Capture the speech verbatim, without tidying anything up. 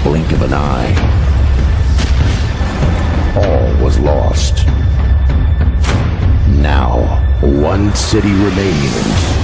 blink of an eye, all was lost. Now, one city remained.